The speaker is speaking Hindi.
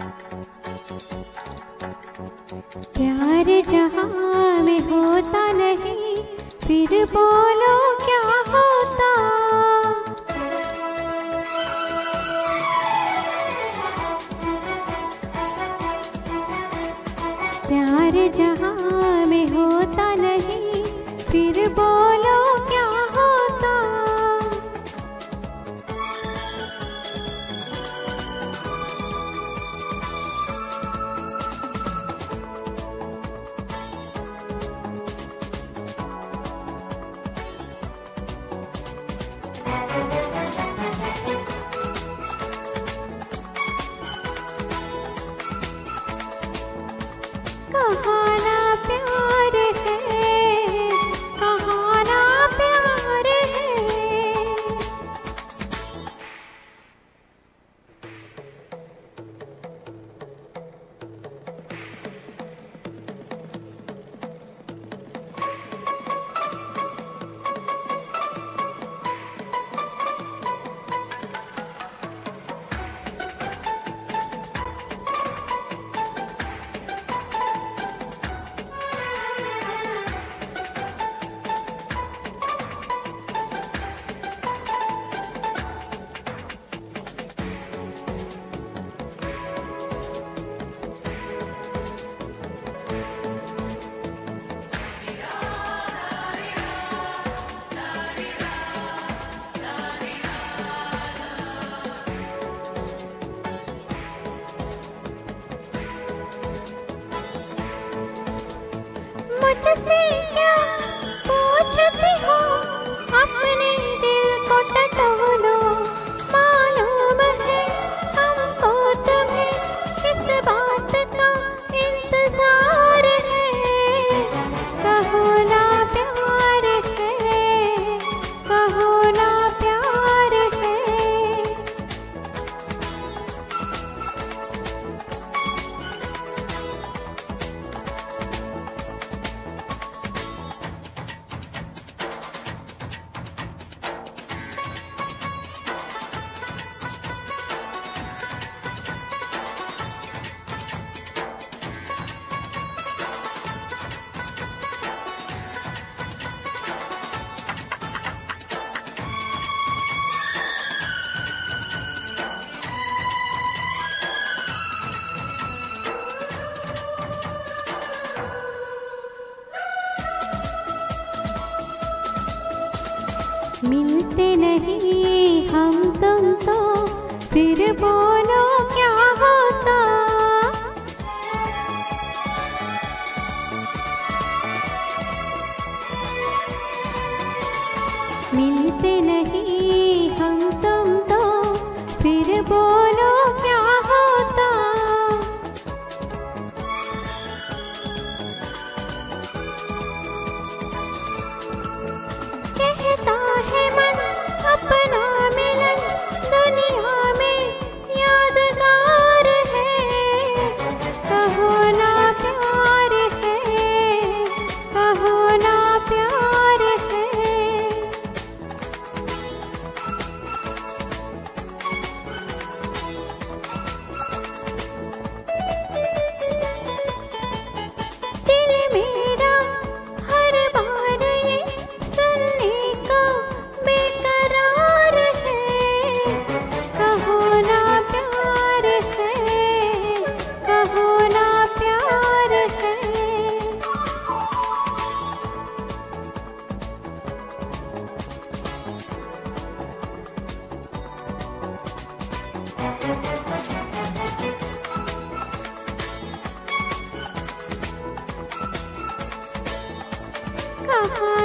प्यार जहाँ में होता नहीं, फिर बोलो क्या होता। प्यार जहाँ में होता नहीं, फिर बोलो क्या होता। कहाँ ना प्यार है, कहाँ ना प्यार है। मुझसे क्या पूछती हो, अपने दिल को टटोलो। मालूम है हमको तुम्हें किस बात का इंतजार है। कहो ना प्यार है, कहो ना प्यार है। मिलते नहीं हम तुम तो, फिर बोलो क्या होता। मिलते नहीं हम तुम तो, फिर बोलो क्या होता। कहता है मन अपना मिलन दुनिया में यादगार है। कहो ना प्यार है, कहो ना प्यार है। दिल मेरा हर बार ये सुनने को बेकरार है। कहो ना प्यार है, कहो ना प्यार है। कहाँ